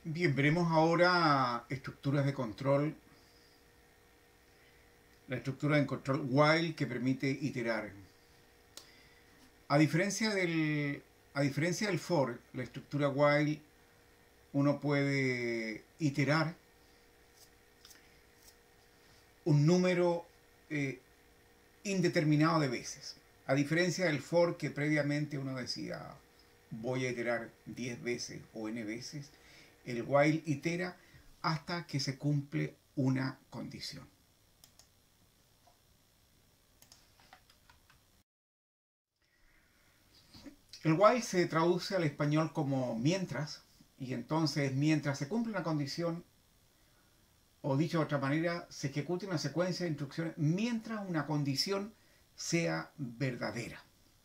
Bien, veremos ahora estructuras de control, la estructura de control while que permite iterar. A diferencia del for, la estructura while uno puede iterar un número eh, indeterminado de veces. A diferencia del for que previamente uno decía voy a iterar 10 veces o n veces, el while itera hasta que se cumple una condición. El while se traduce al español como mientras, y entonces mientras se cumple una condición, o dicho de otra manera, se ejecuta una secuencia de instrucciones mientras una condición sea verdadera.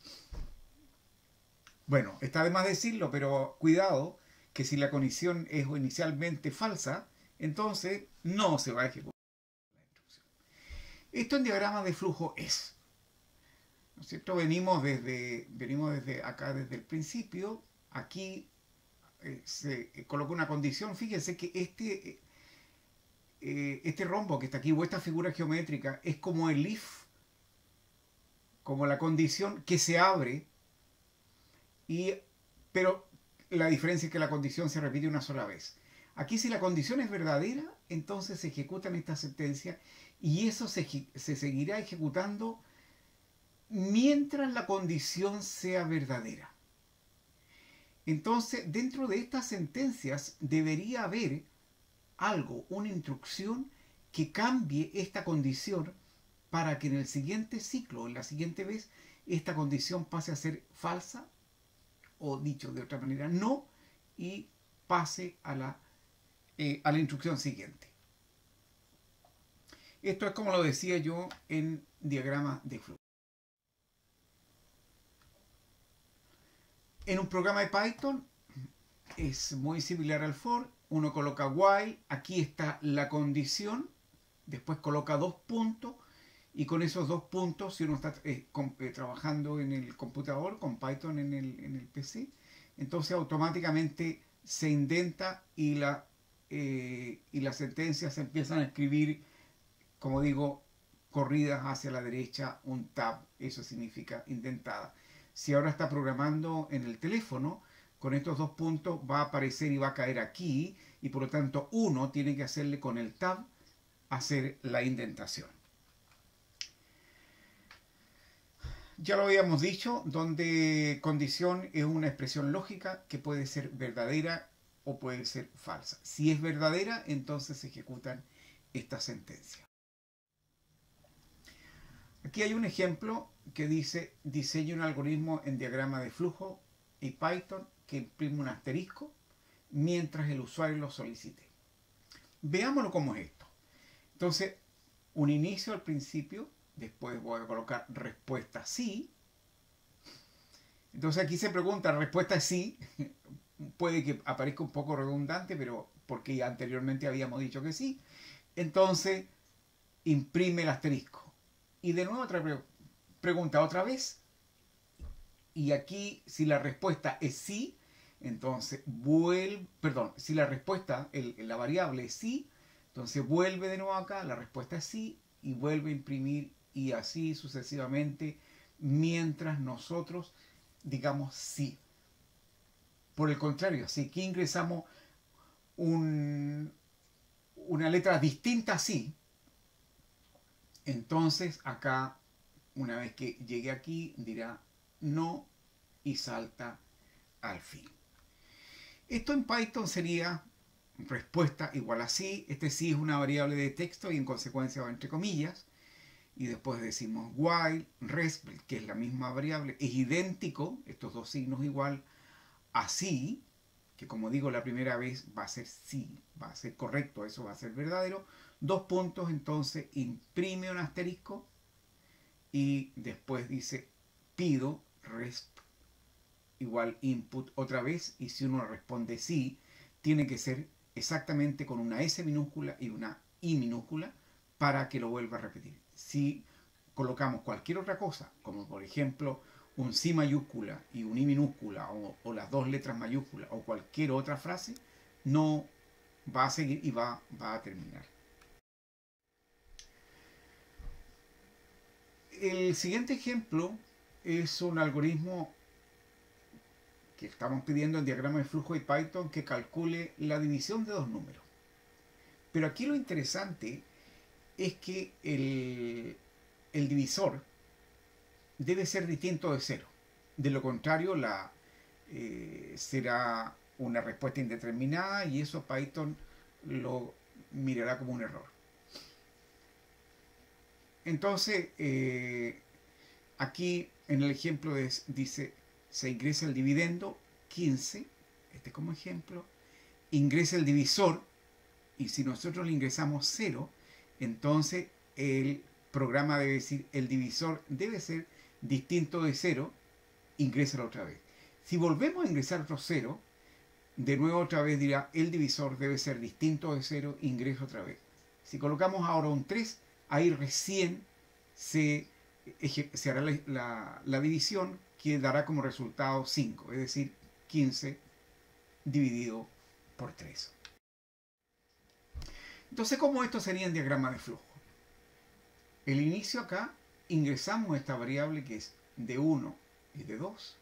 Bueno, está de más decirlo, pero cuidado que si la condición es inicialmente falsa, entonces no se va a ejecutar la instrucción. Esto en diagrama de flujo es. ¿No es cierto? Venimos desde acá, desde el principio. Aquí se coloca una condición. Fíjense que este rombo que está aquí, o esta figura geométrica, es como el if, como la condición que se abre, pero la diferencia es que la condición se repite una sola vez. Aquí si la condición es verdadera, entonces se ejecutan estas sentencias y eso se seguirá ejecutando mientras la condición sea verdadera. Entonces, dentro de estas sentencias debería haber algo, una instrucción que cambie esta condición para que en el siguiente ciclo, en la siguiente vez, esta condición pase a ser falsa, o dicho de otra manera, no, y pase a la instrucción siguiente. Esto es como lo decía yo en diagrama de flujo. En un programa de Python es muy similar al for. Uno coloca while, aquí está la condición, después coloca dos puntos y con esos dos puntos, si uno está trabajando en el computador con Python en el PC, entonces automáticamente se indenta y las sentencias se empiezan a escribir, como digo, corridas hacia la derecha, un tab, eso significa indentada. Si ahora está programando en el teléfono, con estos dos puntos va a aparecer y va a caer aquí, y por lo tanto uno tiene que hacerle con el tab hacer la indentación. Ya lo habíamos dicho, donde condición es una expresión lógica que puede ser verdadera o puede ser falsa. Si es verdadera, entonces se ejecutan estas sentencias. Aquí hay un ejemplo que dice diseño un algoritmo en diagrama de flujo y Python que imprime un asterisco mientras el usuario lo solicite. Veámoslo cómo es esto. Entonces, un inicio al principio, después voy a colocar respuesta sí. Entonces aquí se pregunta, respuesta es sí. Puede que aparezca un poco redundante, pero porque ya anteriormente habíamos dicho que sí. Entonces, imprime el asterisco. Y de nuevo otra pregunta otra vez. Y aquí, si la respuesta es sí, entonces vuelve, perdón, si la respuesta, la variable es sí, entonces vuelve de nuevo acá, la respuesta es sí, y vuelve a imprimir, y así sucesivamente, mientras nosotros digamos sí. Por el contrario, si aquí ingresamos una letra distinta a sí, entonces acá, una vez que llegue aquí, dirá no y salta al fin. Esto en Python sería respuesta igual a sí. Este sí es una variable de texto y en consecuencia va entre comillas. Y después decimos while, rest, que es la misma variable, es idéntico, estos dos signos igual a sí, que como digo la primera vez va a ser sí, va a ser correcto, eso va a ser verdadero. Dos puntos, entonces imprime un asterisco y después dice pido rest igual input otra vez, y si uno responde sí, tiene que ser exactamente con una S minúscula y una I minúscula para que lo vuelva a repetir. Si colocamos cualquier otra cosa, como por ejemplo un sí mayúscula y un I minúscula, o las dos letras mayúsculas, o cualquier otra frase, no va a seguir y va a terminar. El siguiente ejemplo es un algoritmo que estamos pidiendo en diagrama de flujo de Python que calcule la división de dos números. Pero aquí lo interesante es que el divisor debe ser distinto de cero. De lo contrario, será una respuesta indeterminada y eso Python lo mirará como un error. Entonces, aquí en el ejemplo dice, se ingresa el dividendo 15, este como ejemplo, ingresa el divisor, y si nosotros le ingresamos 0, entonces el programa debe decir, el divisor debe ser distinto de 0, ingrésalo otra vez. Si volvemos a ingresar otro 0, de nuevo otra vez dirá, el divisor debe ser distinto de 0, ingreso otra vez. Si colocamos ahora un 3, ahí recién se hará la división, que dará como resultado 5, es decir, 15 dividido por 3. Entonces, ¿cómo esto sería en diagrama de flujo? El inicio acá, ingresamos esta variable que es de 1 y de 2.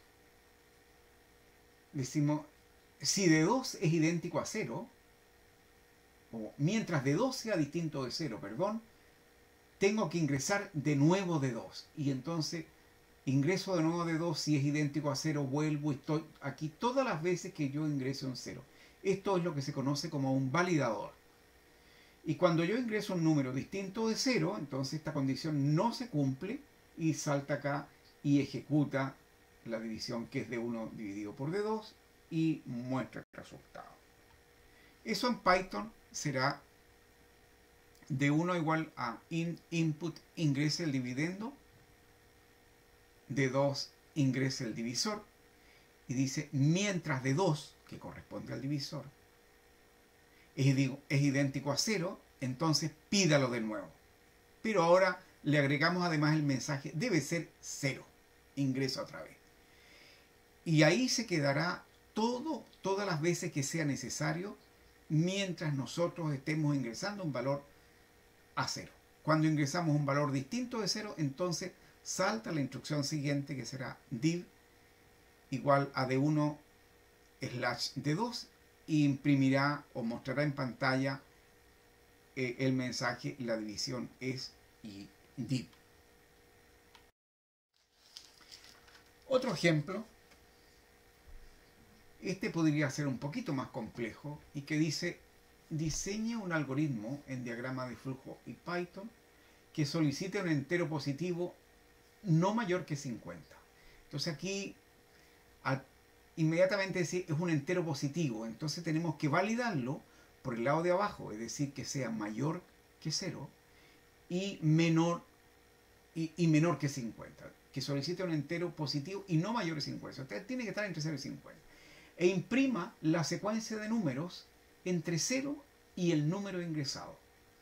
Decimos, si de 2 es idéntico a 0, o mientras de 2 sea distinto de 0, perdón, tengo que ingresar de nuevo de 2. Y entonces ingreso de nuevo de 2, si es idéntico a 0, vuelvo y estoy aquí todas las veces que yo ingreso en 0. Esto es lo que se conoce como un validador. Y cuando yo ingreso un número distinto de 0, entonces esta condición no se cumple y salta acá y ejecuta la división que es de 1 dividido por de 2 y muestra el resultado. Eso en Python será de 1 igual a input ingrese el dividendo, de 2 ingrese el divisor, y dice mientras de 2, que corresponde al divisor, es idéntico a 0, entonces pídalo de nuevo. Pero ahora le agregamos además el mensaje, debe ser 0, ingresa otra vez. Y ahí se quedará todas las veces que sea necesario, mientras nosotros estemos ingresando un valor a 0. Cuando ingresamos un valor distinto de 0, entonces salta la instrucción siguiente, que será div igual a d1 / d2, y imprimirá o mostrará en pantalla el mensaje, la división es y div. Otro ejemplo, este podría ser un poquito más complejo y que dice, diseña un algoritmo en diagrama de flujo y Python que solicite un entero positivo no mayor que 50. Entonces aquí inmediatamente es un entero positivo, entonces tenemos que validarlo por el lado de abajo, es decir, que sea mayor que 0 y menor que 50, que solicite un entero positivo y no mayor que 50. Usted tiene que estar entre 0 y 50. E imprima la secuencia de números entre 0 y el número ingresado.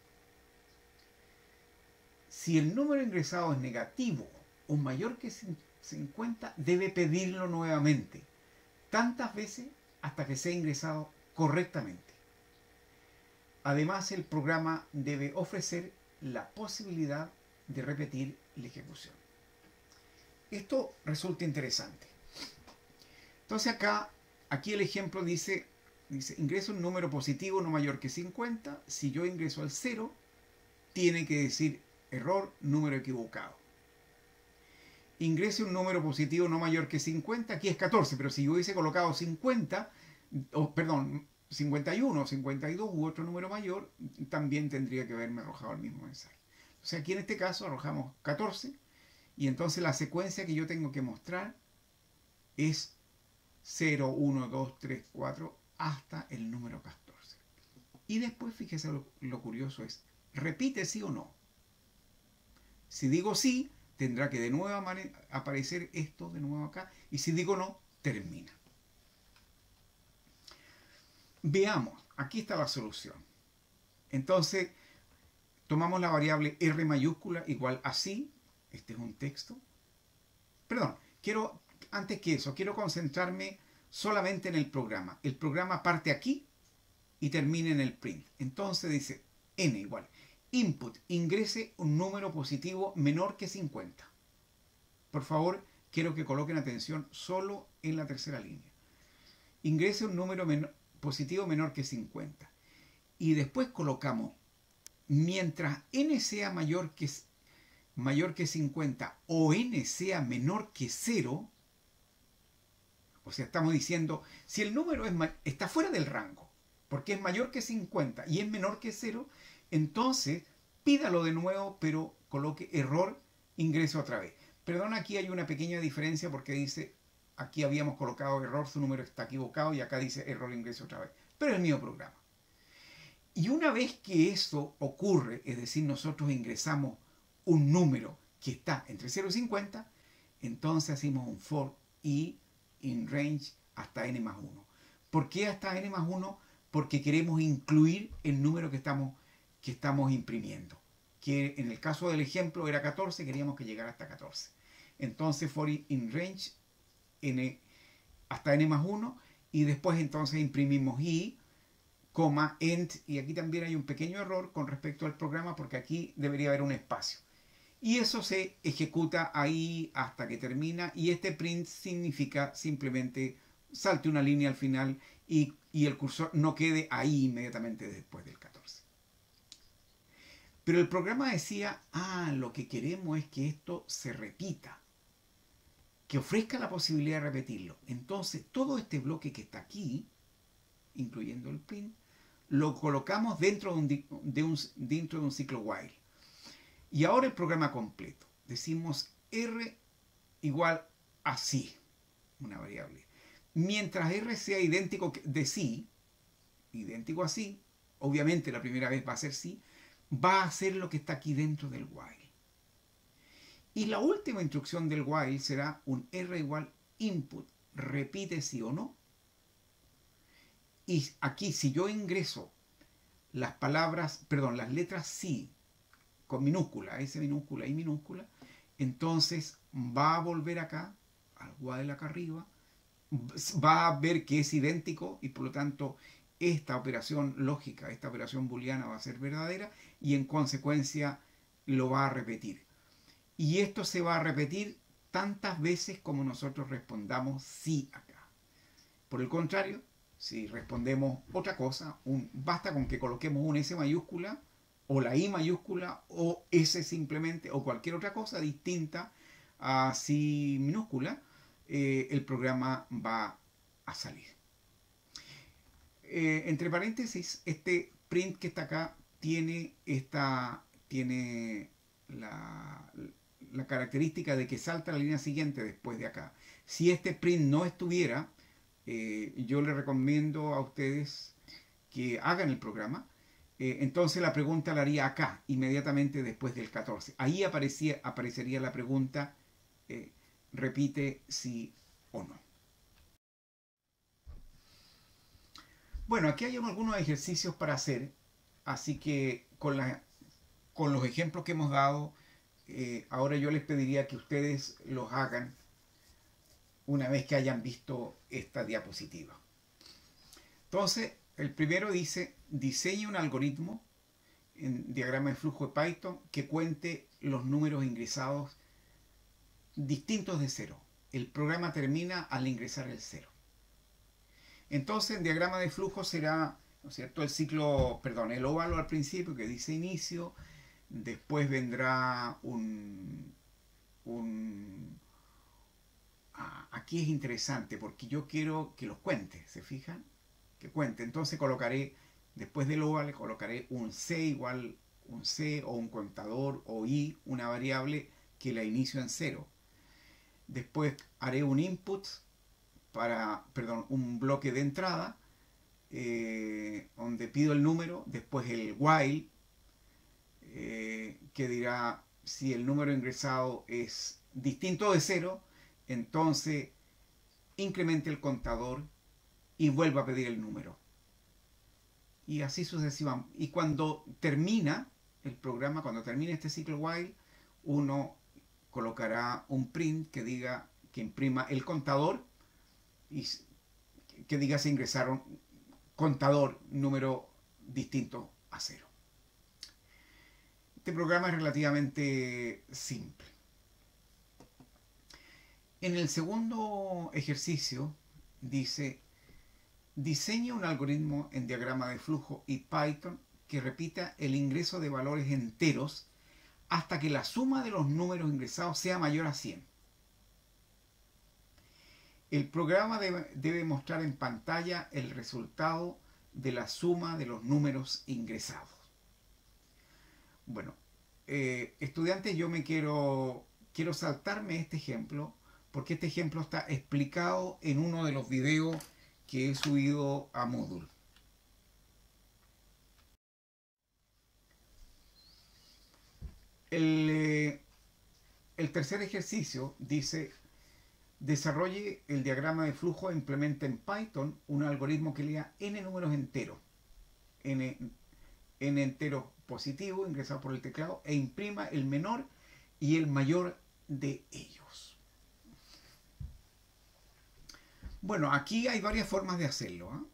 Si el número ingresado es negativo o mayor que 50, debe pedirlo nuevamente, tantas veces hasta que sea ingresado correctamente. Además, el programa debe ofrecer la posibilidad de repetir la ejecución. Esto resulta interesante. Entonces aquí el ejemplo dice ingreso un número positivo no mayor que 50. Si yo ingreso al 0, tiene que decir error, número equivocado. Ingrese un número positivo no mayor que 50, aquí es 14, pero si yo hubiese colocado 50, 51, 52 u otro número mayor, también tendría que haberme arrojado el mismo mensaje. O sea, aquí en este caso arrojamos 14, y entonces la secuencia que yo tengo que mostrar es 0, 1, 2, 3, 4, hasta el número 14. Y después, fíjese lo curioso es, repite sí o no. Si digo sí, tendrá que de nuevo aparecer esto de nuevo acá, y si digo no, termina. Veamos, aquí está la solución. Entonces, tomamos la variable R mayúscula igual a sí, este es un texto. Perdón, antes que eso, quiero concentrarme solamente en el programa. El programa parte aquí y termine en el print. Entonces dice n igual input, ingrese un número positivo menor que 50. Por favor, quiero que coloquen atención solo en la tercera línea. Ingrese un número positivo menor que 50. Y después colocamos, mientras n sea mayor que 50 o n sea menor que 0, o sea, estamos diciendo, si el número está fuera del rango, porque es mayor que 50 y es menor que 0, entonces pídalo de nuevo, pero coloque error, ingrese otra vez. Perdón, aquí hay una pequeña diferencia porque dice, aquí habíamos colocado error, su número está equivocado, y acá dice error, ingrese otra vez. Pero es el mismo programa. Y una vez que eso ocurre, es decir, nosotros ingresamos un número que está entre 0 y 50, entonces hacemos un for y in range hasta n más 1. ¿Por qué hasta n más 1? Porque queremos incluir el número que estamos imprimiendo. Que en el caso del ejemplo era 14, queríamos que llegara hasta 14. Entonces for in range n, hasta n más 1, y después entonces imprimimos i, coma, end, y aquí también hay un pequeño error con respecto al programa porque aquí debería haber un espacio. Y eso se ejecuta ahí hasta que termina, y este print significa simplemente salte una línea al final y el cursor no quede ahí inmediatamente después del 14. Pero el programa decía, lo que queremos es que esto se repita, que ofrezca la posibilidad de repetirlo. Entonces todo este bloque que está aquí, incluyendo el print, lo colocamos dentro de un ciclo while. Y ahora el programa completo. Decimos r igual a sí, una variable. Mientras r sea idéntico de sí, idéntico a sí, obviamente la primera vez va a ser sí, va a hacer lo que está aquí dentro del while. Y la última instrucción del while será un r igual input, repite sí o no. Y aquí si yo ingreso las letras sí con minúscula, S minúscula y minúscula, entonces va a volver acá, al while acá arriba, va a ver que es idéntico y por lo tanto esta operación lógica, esta operación booleana va a ser verdadera y en consecuencia lo va a repetir. Y esto se va a repetir tantas veces como nosotros respondamos sí acá. Por el contrario, si respondemos otra cosa, basta con que coloquemos un S mayúscula o la I mayúscula o S simplemente o cualquier otra cosa distinta a sí minúscula, el programa va a salir. Entre paréntesis, este print que está acá tiene la característica de que salta la línea siguiente después de acá. Si este print no estuviera, yo les recomiendo a ustedes que hagan el programa. Entonces la pregunta la haría acá, inmediatamente después del 14. Ahí aparecería la pregunta, repite sí o no. Bueno, aquí hay algunos ejercicios para hacer, así que con los ejemplos que hemos dado, ahora yo les pediría que ustedes los hagan una vez que hayan visto esta diapositiva. Entonces, el primero dice, diseñe un algoritmo en diagrama de flujo de Python que cuente los números ingresados distintos de 0. El programa termina al ingresar el 0. Entonces, en diagrama de flujo será, ¿no es cierto?, el óvalo al principio que dice inicio, después vendrá aquí es interesante porque yo quiero que los cuente, ¿se fijan? Que cuente. Entonces colocaré, después del óvalo, colocaré un C igual un C o un contador o I, una variable que la inicio en 0. Después haré un input un bloque de entrada donde pido el número, después el while que dirá si el número ingresado es distinto de 0, entonces incremente el contador y vuelva a pedir el número. Y así sucesivamente. Y cuando termina el programa, cuando termine este ciclo while, uno colocará un print que diga, que imprima el contador y que diga se ingresaron contador, número distinto a 0. Este programa es relativamente simple. En el segundo ejercicio dice: diseña un algoritmo en diagrama de flujo y Python que repita el ingreso de valores enteros hasta que la suma de los números ingresados sea mayor a 100. El programa debe mostrar en pantalla el resultado de la suma de los números ingresados. Bueno, estudiantes, yo quiero saltarme este ejemplo, porque este ejemplo está explicado en uno de los videos que he subido a Moodle. El tercer ejercicio dice: desarrolle el diagrama de flujo e implemente en Python un algoritmo que lea n números enteros, n enteros positivos ingresados por el teclado, e imprima el menor y el mayor de ellos. Bueno, aquí hay varias formas de hacerlo,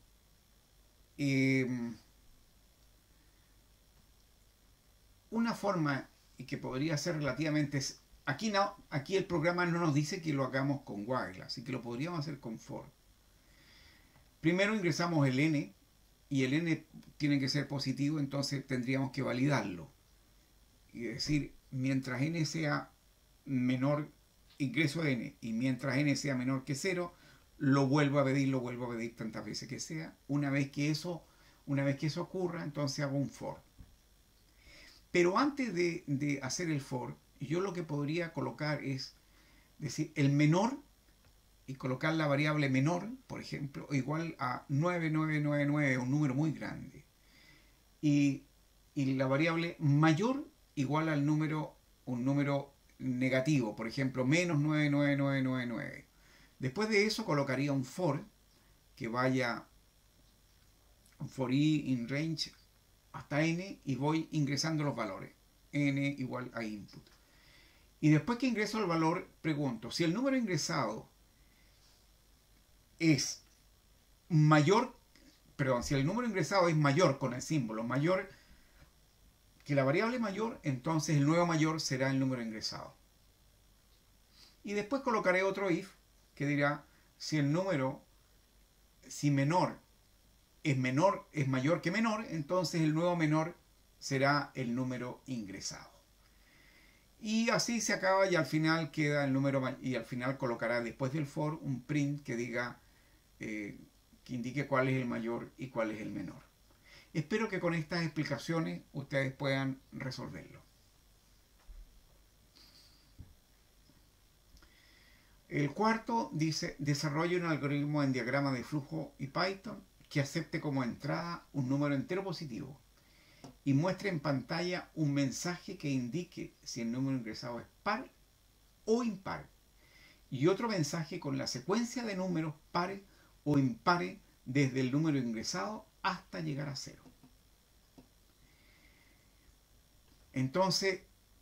una forma que podría ser relativamente... Aquí el programa no nos dice que lo hagamos con while, así que lo podríamos hacer con for. Primero ingresamos el n, y el n tiene que ser positivo, entonces tendríamos que validarlo. Y decir, mientras n sea menor, ingreso n, y mientras n sea menor que 0, lo vuelvo a pedir tantas veces que sea. Una vez que eso ocurra, entonces hago un for. Pero antes de hacer el for, yo lo que podría colocar es decir el menor y colocar la variable menor, por ejemplo, igual a 9999, un número muy grande. Y la variable mayor igual al número, un número negativo, por ejemplo, menos 99999. Después de eso colocaría un for que vaya un for i in range hasta n, y voy ingresando los valores. N igual a input. Y después que ingreso el valor, pregunto si el número ingresado es mayor, perdón, si el número ingresado es mayor con el símbolo mayor que la variable mayor, entonces el nuevo mayor será el número ingresado. Y después colocaré otro if que dirá si el número, si menor es mayor que menor, entonces el nuevo menor será el número ingresado. Y así se acaba, y al final queda el número, y al final colocará después del for un print que diga que indique cuál es el mayor y cuál es el menor. Espero que con estas explicaciones ustedes puedan resolverlo. El cuarto dice: desarrolle un algoritmo en diagrama de flujo y Python que acepte como entrada un número entero positivo y muestre en pantalla un mensaje que indique si el número ingresado es par o impar, y otro mensaje con la secuencia de números pares o impares desde el número ingresado hasta llegar a 0. Entonces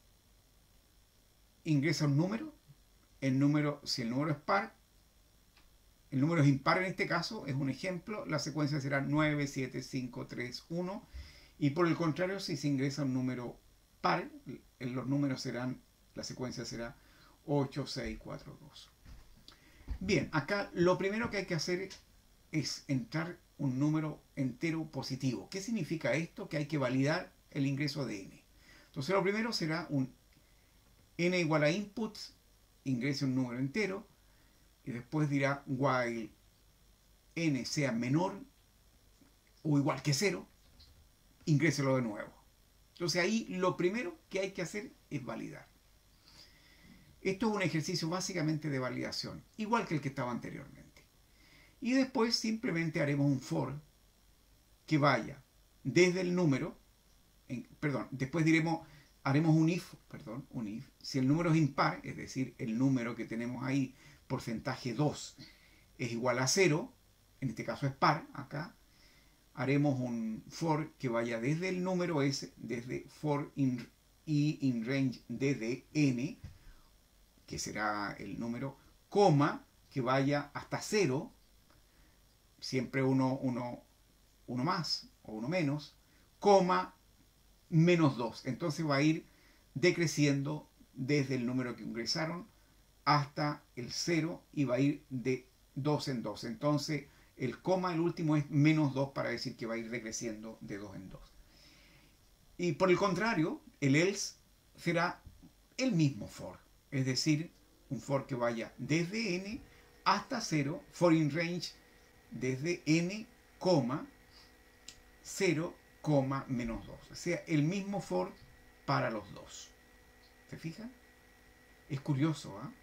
ingresa un número, si el número es par, el número es impar en este caso, es un ejemplo, la secuencia será 9, 7, 5, 3, 1, y por el contrario, si se ingresa un número par, los números serán, la secuencia será 8, 6, 4, 2. Bien, acá lo primero que hay que hacer es entrar un número entero positivo. ¿Qué significa esto? Que hay que validar el ingreso de n. Entonces lo primero será un n igual a input, ingrese un número entero, y después dirá while n sea menor o igual que 0, ingréselo de nuevo. Entonces ahí lo primero que hay que hacer es validar. Esto es un ejercicio básicamente de validación, igual que el que estaba anteriormente. Y después simplemente haremos un for que vaya desde el número, después haremos un if, si el número es impar, es decir, el número que tenemos ahí, porcentaje 2, es igual a 0, en este caso es par, acá, haremos un for que vaya desde el número s, desde for i in range desde n, que será el número, coma, que vaya hasta 0, siempre uno uno más o uno menos, coma, menos 2. Entonces va a ir decreciendo desde el número que ingresaron hasta el 0 y va a ir de 2 en 2. Entonces el coma, el último, es menos 2 para decir que va a ir decreciendo de 2 en 2. Y por el contrario, el else será el mismo for, es decir, un for que vaya desde n hasta 0, for in range desde n, 0, menos 2. O sea, el mismo for para los dos. ¿Se fijan? Es curioso, ¿ah?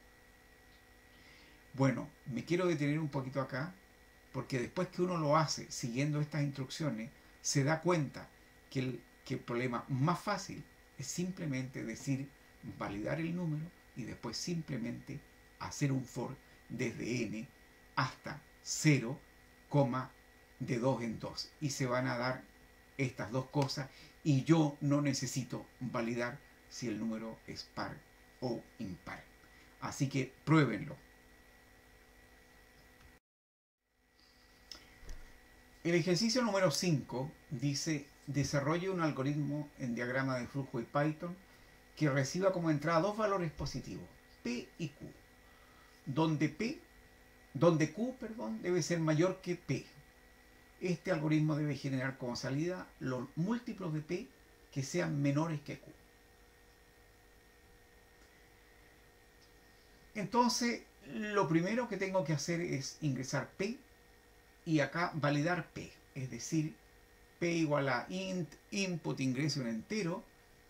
Bueno, me quiero detener un poquito acá, porque después que uno lo hace siguiendo estas instrucciones, se da cuenta que el problema más fácil es simplemente decir, validar el número y después simplemente hacer un for desde n hasta 0, de 2 en 2. Y se van a dar estas dos cosas y yo no necesito validar si el número es par o impar. Así que pruébenlo. El ejercicio número 5 dice: desarrolle un algoritmo en diagrama de flujo y Python que reciba como entrada dos valores positivos, P y Q, donde Q debe ser mayor que P. Este algoritmo debe generar como salida los múltiplos de P que sean menores que Q. Entonces, lo primero que tengo que hacer es ingresar P y acá validar P, es decir, P igual a int, input, ingreso un entero,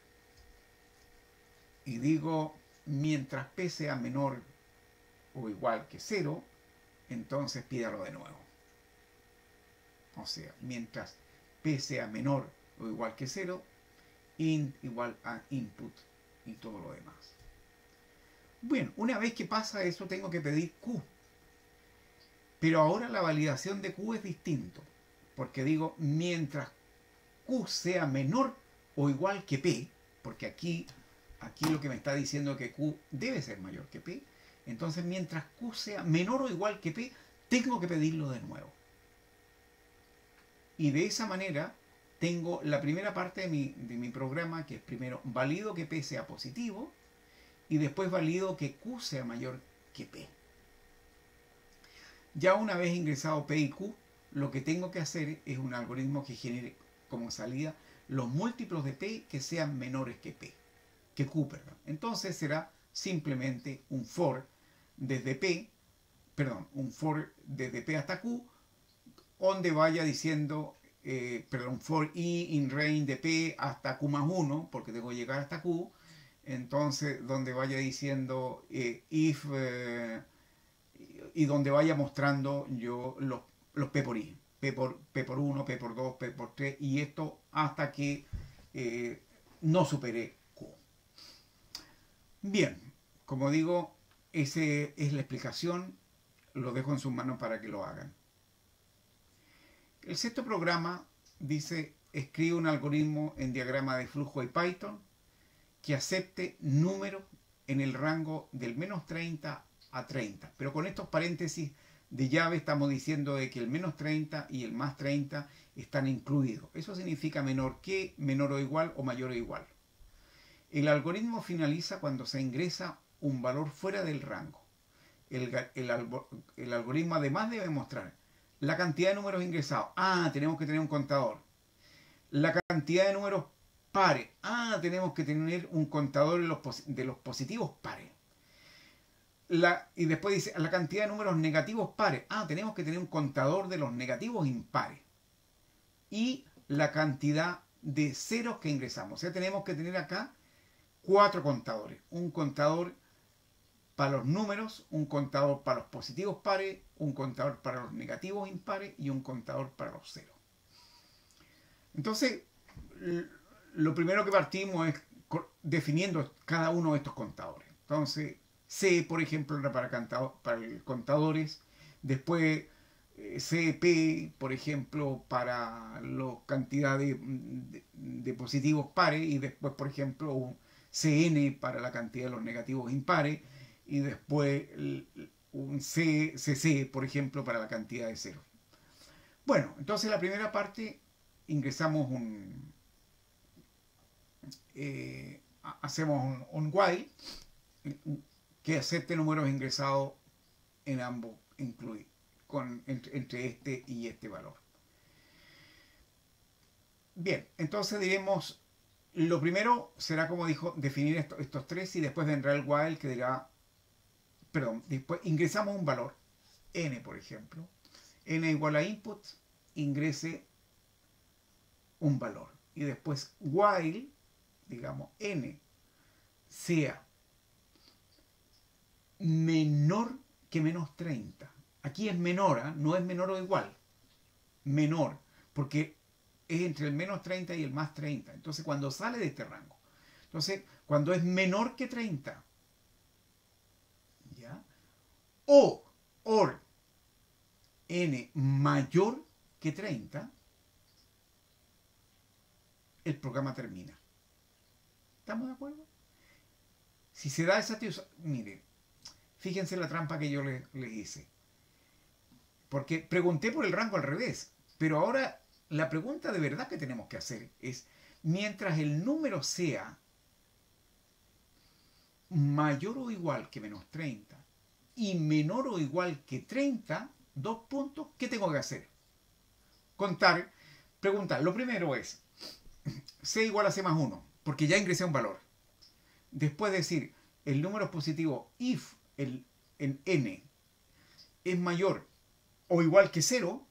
y digo, mientras P sea menor o igual que 0, entonces pídalo de nuevo. O sea, mientras P sea menor o igual que 0, int igual a input y todo lo demás. Bueno, una vez que pasa eso, tengo que pedir Q. Pero ahora la validación de Q es distinto, porque digo, mientras Q sea menor o igual que P, porque aquí lo que me está diciendo es que Q debe ser mayor que P, entonces mientras Q sea menor o igual que P, tengo que pedirlo de nuevo. Y de esa manera tengo la primera parte de mi programa, que es primero valido que P sea positivo y después valido que Q sea mayor que P. Ya una vez ingresado P y Q, lo que tengo que hacer es un algoritmo que genere como salida los múltiplos de P que sean menores que Q. Entonces será simplemente un for desde P hasta Q, donde vaya diciendo, for i in range de P hasta Q más 1, porque tengo que llegar hasta Q. Entonces, donde vaya diciendo if... y donde vaya mostrando yo los P por I, P por 1, P por 2, P por 3, y esto hasta que no supere Q. Bien, como digo, esa es la explicación, lo dejo en sus manos para que lo hagan. El sexto programa dice: escribe un algoritmo en diagrama de flujo y Python que acepte números en el rango del menos 30 a 30. Pero con estos paréntesis de llave estamos diciendo de que el menos 30 y el más 30 están incluidos. Eso significa menor que, menor o igual o mayor o igual. El algoritmo finaliza cuando se ingresa un valor fuera del rango. El algoritmo además debe mostrar la cantidad de números ingresados. Tenemos que tener un contador. La cantidad de números pares. Tenemos que tener un contador de los positivos pares. Y después dice la cantidad de números negativos pares. Tenemos que tener un contador de los negativos impares. Y la cantidad de ceros que ingresamos. O sea, tenemos que tener acá 4 contadores. Un contador para los números, un contador para los positivos pares, un contador para los negativos impares y un contador para los ceros. Entonces, lo primero que partimos es definiendo cada uno de estos contadores. Entonces, C, por ejemplo, era para contadores. Después, CP, por ejemplo, para la cantidad de positivos pares. Y después, por ejemplo, un CN para la cantidad de los negativos impares. Y después un CC, por ejemplo, para la cantidad de ceros. Bueno, entonces la primera parte ingresamos hacemos un while que acepte números ingresados en ambos incluir entre este y este valor. Bien, entonces diremos, lo primero será, como dijo, definir estos tres, y después vendrá el while que dirá, perdón, después ingresamos un valor, n por ejemplo, n igual a input, ingrese un valor, y después while, digamos, n sea menor que menos 30. Aquí es menor, ¿eh? No es menor o igual, menor, porque es entre el menos 30 y el más 30. Entonces, cuando sale de este rango, entonces, cuando es menor que 30, ¿ya? Or n mayor que 30, el programa termina. ¿Estamos de acuerdo? Si se da esa... Mire, fíjense la trampa que yo les hice. Porque pregunté por el rango al revés. Pero ahora la pregunta de verdad que tenemos que hacer es, mientras el número sea mayor o igual que menos 30 y menor o igual que 30, dos puntos, ¿qué tengo que hacer? Contar, preguntar. Lo primero es, c igual a c más 1, porque ya ingresé un valor. Después decir, el número positivo if en n es mayor o igual que 0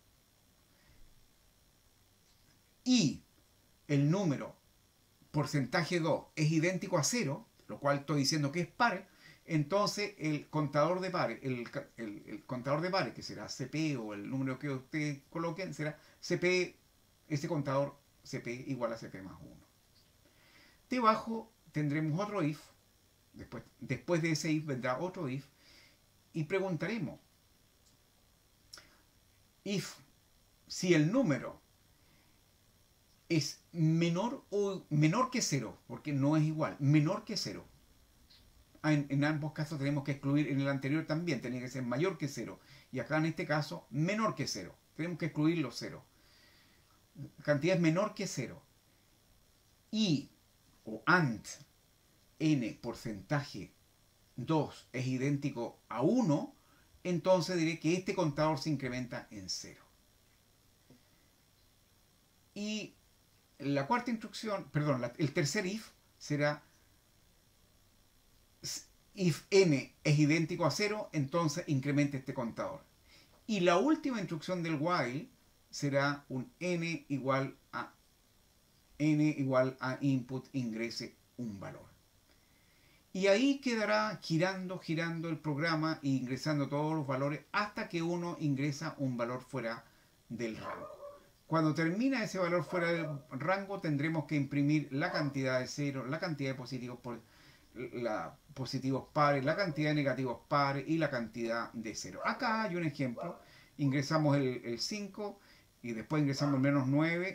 y el número porcentaje 2 es idéntico a 0, lo cual estoy diciendo que es par, entonces el contador de pares, el contador de pares, que será CP o el número que ustedes coloquen, será CP, ese contador CP igual a CP más 1. Debajo tendremos otro if, después de ese if vendrá otro if, y preguntaremos, if, si el número es menor que 0, porque no es igual, menor que 0. En ambos casos tenemos que excluir, en el anterior también tenía que ser mayor que 0, y acá en este caso menor que 0. Tenemos que excluir los 0. La cantidad es menor que 0. Y, o AND, n porcentaje 2 es idéntico a 1, entonces diré que este contador se incrementa en 0. Y la cuarta instrucción, perdón, el tercer if será if n es idéntico a 0, entonces incrementa este contador. Y la última instrucción del while será un n igual a input, ingrese un valor. Y ahí quedará girando el programa e ingresando todos los valores hasta que uno ingresa un valor fuera del rango. Cuando termina ese valor fuera del rango, tendremos que imprimir la cantidad de 0, la cantidad de positivos positivos pares, la cantidad de negativos pares y la cantidad de 0. Acá hay un ejemplo. Ingresamos el 5 y después ingresamos el menos 9.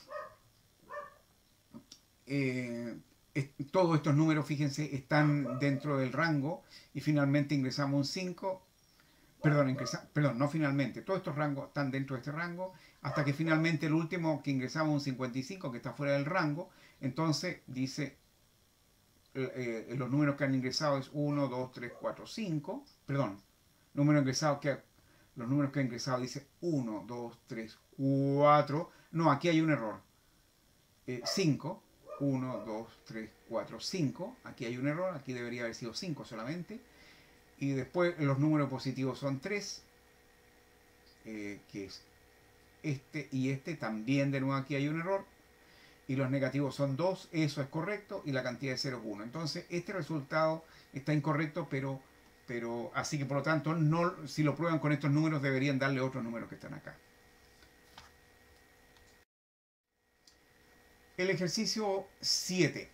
Todos estos números, fíjense, están dentro del rango, y finalmente ingresamos un 5. Perdón, no finalmente, todos estos rangos están dentro de este rango, hasta que finalmente el último que ingresamos un 55, que está fuera del rango. Entonces dice, los números que han ingresado es 1, 2, 3, 4, 5. Perdón, los números que han ingresado dice 1, 2, 3, 4. No, aquí hay un error. 5. 1, 2, 3, 4, 5. Aquí hay un error, aquí debería haber sido 5 solamente. Y después los números positivos son 3, que es este y este. También de nuevo aquí hay un error. Y los negativos son 2, eso es correcto. Y la cantidad de 0 es 1. Entonces este resultado está incorrecto, pero así que por lo tanto, no, si lo prueban con estos números, deberían darle otros números que están acá. El ejercicio 7.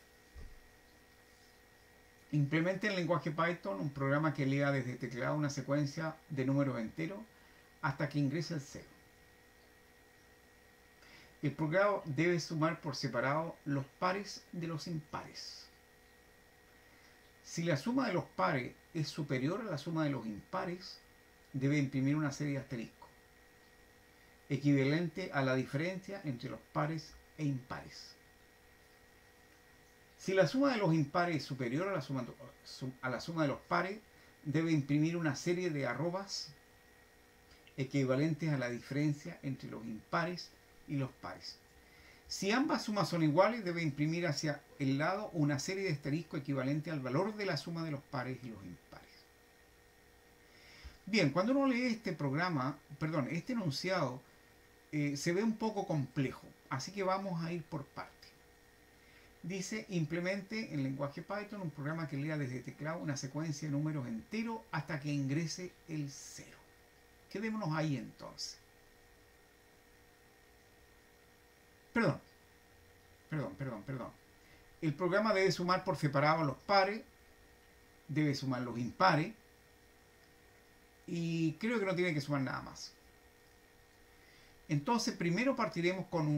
Implemente en el lenguaje Python un programa que lea desde teclado una secuencia de números enteros hasta que ingrese el 0. El programa debe sumar por separado los pares de los impares. Si la suma de los pares es superior a la suma de los impares, debe imprimir una serie de asteriscos. equivalente a la diferencia entre los pares e impares. Si la suma de los impares es superior a la suma de los pares, debe imprimir una serie de arrobas equivalentes a la diferencia entre los impares y los pares. Si ambas sumas son iguales, debe imprimir hacia el lado una serie de asterisco equivalente al valor de la suma de los pares y los impares. Bien, cuando uno lee este programa, perdón, este enunciado, se ve un poco complejo, así que vamos a ir por partes. Dice, implemente en lenguaje Python un programa que lea desde teclado una secuencia de números enteros hasta que ingrese el 0. Quedémonos ahí entonces. Perdón. El programa debe sumar por separado los pares, debe sumar los impares, y creo que no tiene que sumar nada más. Entonces, primero partiremos con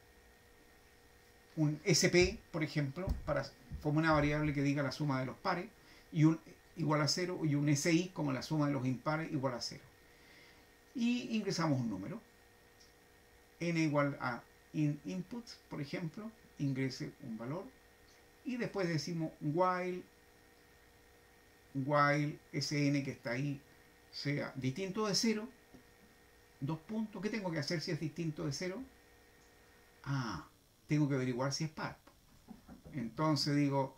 un SP, por ejemplo, como una variable que diga la suma de los pares, y un igual a 0, y un SI como la suma de los impares igual a 0. Y ingresamos un número. N igual a input, por ejemplo, ingrese un valor. Y después decimos while SN que está ahí sea distinto de 0. Dos puntos. ¿Qué tengo que hacer si es distinto de 0? Tengo que averiguar si es par. Entonces digo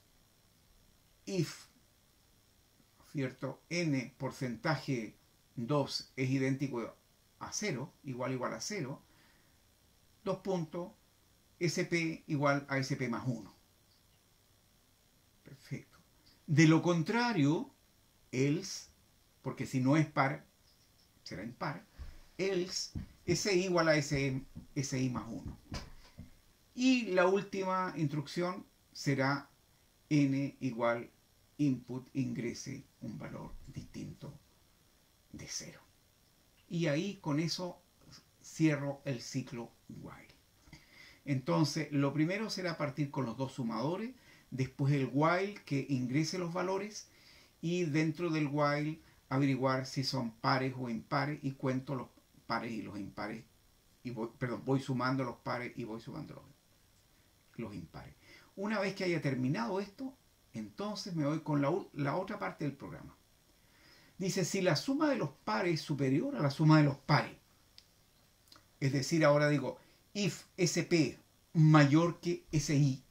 if, ¿cierto? N porcentaje 2 es idéntico a 0, igual a 0, dos puntos, SP igual a SP más 1. Perfecto. De lo contrario, else, porque si no es par, será impar, else, SI igual a SI más 1. Y la última instrucción será N igual input ingrese un valor distinto de 0. Y ahí con eso cierro el ciclo while. Entonces, lo primero será partir con los dos sumadores, después el while que ingrese los valores y dentro del while averiguar si son pares o impares y cuento los pares y los impares. Y voy sumando los pares y voy sumando los impares. Una vez que haya terminado esto, entonces me voy con la otra parte del programa. Dice, si la suma de los pares es superior a la suma de los pares, es decir, ahora digo, if SP mayor que SI,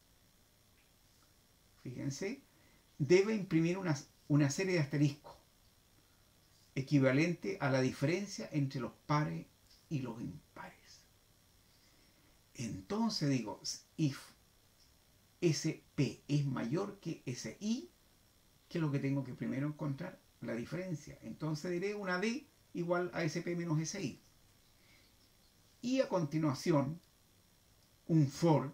fíjense, debe imprimir una serie de asteriscos equivalente a la diferencia entre los pares y los impares. Entonces digo, if SP es mayor que SI, ¿qué es lo que tengo que primero encontrar? La diferencia. Entonces diré una D igual a SP menos SI. Y a continuación, un for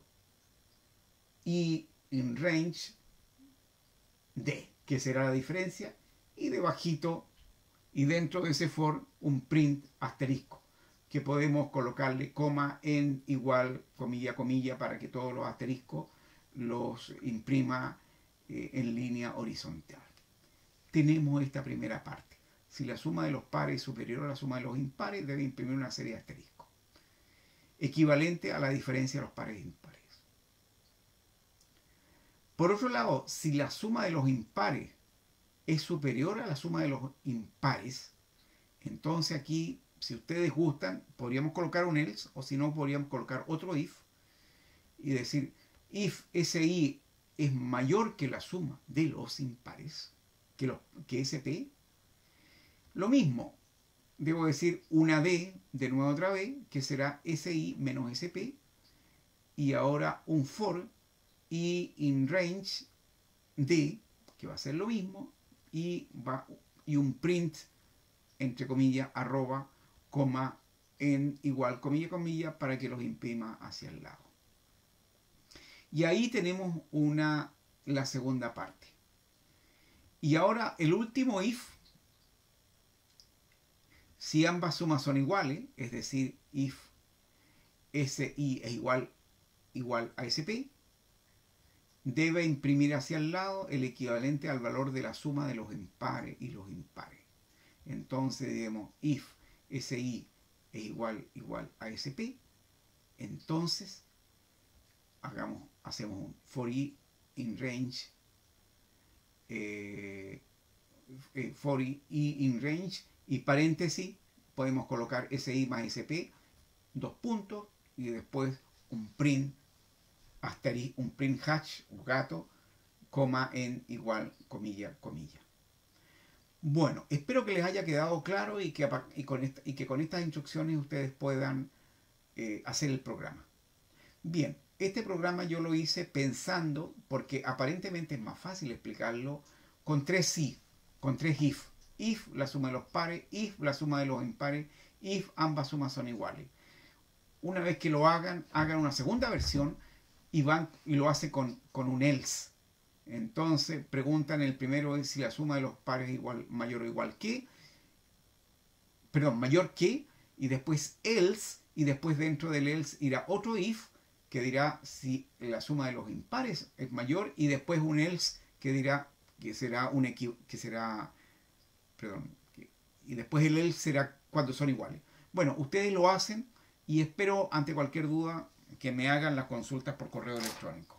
y in range D, que será la diferencia, y debajito y dentro de ese for un print asterisco, que podemos colocarle coma en igual, comilla, comilla, para que todos los asteriscos los imprima en línea horizontal. Tenemos esta primera parte. Si la suma de los pares es superior a la suma de los impares, debe imprimir una serie de asteriscos, equivalente a la diferencia de los pares e impares. Por otro lado, si la suma de los impares es superior a la suma de los impares, entonces aquí, si ustedes gustan, podríamos colocar un else, o si no, podríamos colocar otro if, y decir, if SI es mayor que la suma de los impares, que SP, lo mismo, debo decir una D, de nuevo otra vez, que será SI menos SP, y ahora un for, y in range D, que va a ser lo mismo, y un print, entre comillas, arroba, coma, en igual, comilla, comilla, para que los imprima hacia el lado. Y ahí tenemos la segunda parte. Y ahora el último if, si ambas sumas son iguales, es decir, if SI es igual a SP, debe imprimir hacia el lado el equivalente al valor de la suma de los impares y los impares. Entonces digamos if SI es igual a SP, entonces hacemos un for i in range, for i in range, y paréntesis, podemos colocar SI más SP, dos puntos, y después un print asterisco, un print hash, un gato, coma en igual, comilla, comilla. Bueno, espero que les haya quedado claro y que con estas instrucciones ustedes puedan hacer el programa. Bien, este programa yo lo hice pensando, porque aparentemente es más fácil explicarlo, con tres if, con tres if. If, la suma de los pares; if, la suma de los impares; if, ambas sumas son iguales. Una vez que lo hagan una segunda versión y lo hacen con un else. Entonces preguntan el primero si la suma de los pares es mayor o igual que, perdón, mayor que, y después else, y después dentro del else irá otro if que dirá si la suma de los impares es mayor, y después un else que dirá que será y después el else será cuando son iguales. Bueno, ustedes lo hacen y espero ante cualquier duda que me hagan las consultas por correo electrónico.